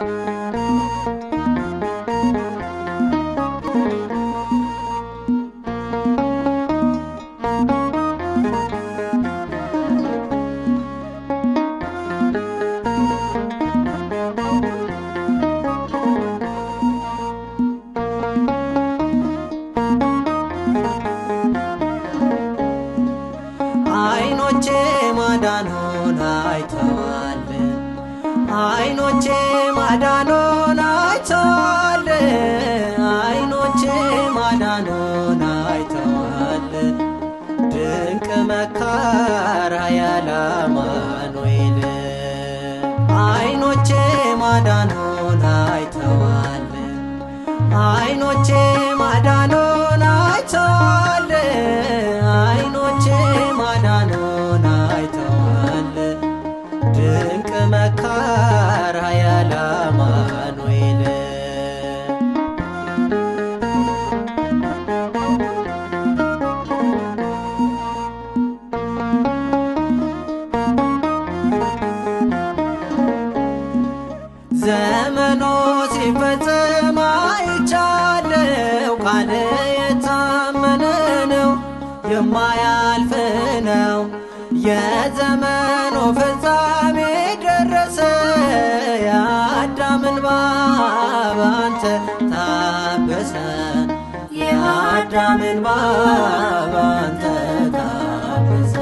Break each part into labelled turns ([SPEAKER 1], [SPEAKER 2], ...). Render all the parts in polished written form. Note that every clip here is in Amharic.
[SPEAKER 1] አይኖቼ ማዳኑን አይተዋል አይኖቼ ማዳኑን አይተዋል አይኖቼ ማዳኑን አይተዋል ድንቅ መካር ኃያል አማኑኤል አይኖቼ ማዳኑን አይተዋል አይኖቼ ማዳኑን አይተዋል አይኖቼ ማዳኑን አይተዋል ድንቅ መካር ኃያል አማኑኤል ዘመኑ ሲፈጸም አይቻለው ቃል የታመነ ነው የማያልፍ ነው የዘመኑ ፍጻሜ ደረሰ የአዳም እንባ ባንተ ታበሰ የአዳም እንባ ባንተ ታበሰ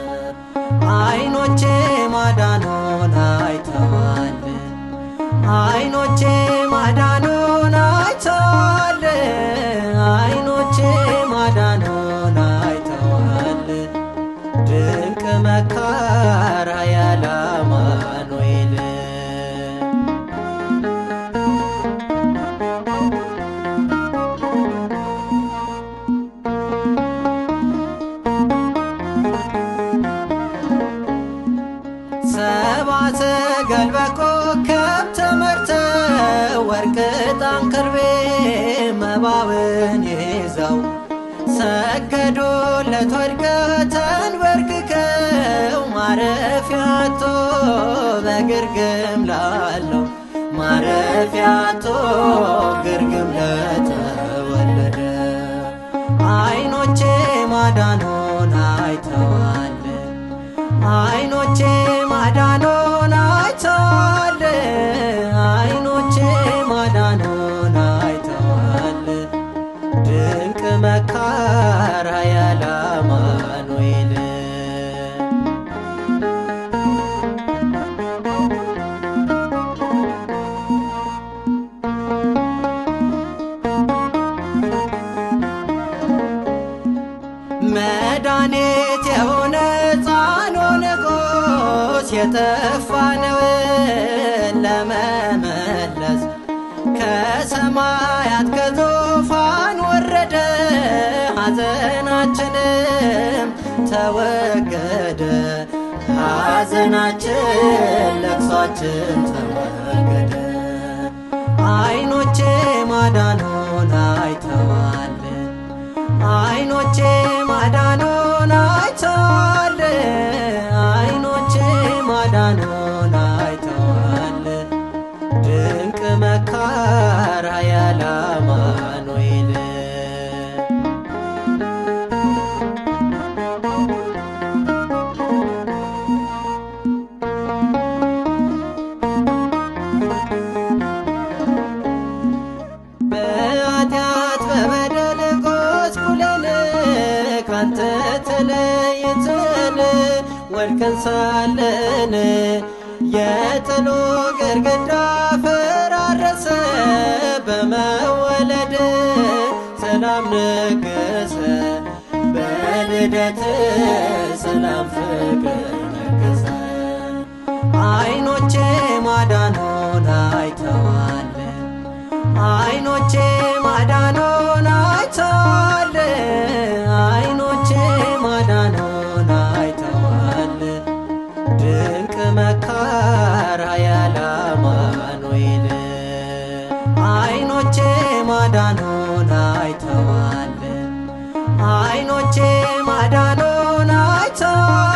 [SPEAKER 1] አይኖቼ ማዳኑን አይተዋል አይኖቼ ማዳኑን አይተዋል አይኖቼ ማዳኑን አይተዋል ድንቅ መካር ኃያል አማኑኤል ሰብአ ሰገል በኮከብ ተመርተው ወርቅ ዕጣን ከርቤ መባውን ይዘው ሰገዱለት ወድቀው ተንበርክከው ማረፊያ አጥቶ በግርግም ላለው ማረፊያ አጥቶ ግርግም ለተወለደ አይኖቼ ማዳኑን አይተዋል አይኖቼ ማዳኑን አይተዋል አይኖቼ ማዳኑን አይተዋል ድንቅ መካር ኃያል አማኑኤል መድኃኒት የሆነ ሕፃኑ ንጉሥ የጠፋነውን ለመመለስ ከሰማያት ከዙፋን ወረደ ሐዘናችንም ተወገደ ሐዘናችን ለቅሷችን ተወገደ አይኖቼ ማዳኑን አይተዋል አይኖቼ ማዳኑን አይተዋል አይኖቼ ማዳኑን አይተዋል ድንቅ መካር ኃያል አማኑኤል በኃጢአት በበደል ጎስቁለን ካንተ ተለይተን ወድቀን ሳለን የጥሉ ግድግዳ ፈራረሰ በመወለድ ሰላም ነገሰ በልደት ሰላም ፍቅር ነገሰ አይኖቼ ማዳኑን አይተዋል አይኖቼ ማዳኑን አይተዋል አይኖቼ ማዳኑን አይተዋል ድንቅ መካር ኃያል አማኑኤል አይኖቼ ማዳኑን አይተዋል አይኖቼ ማዳኑን አይተዋል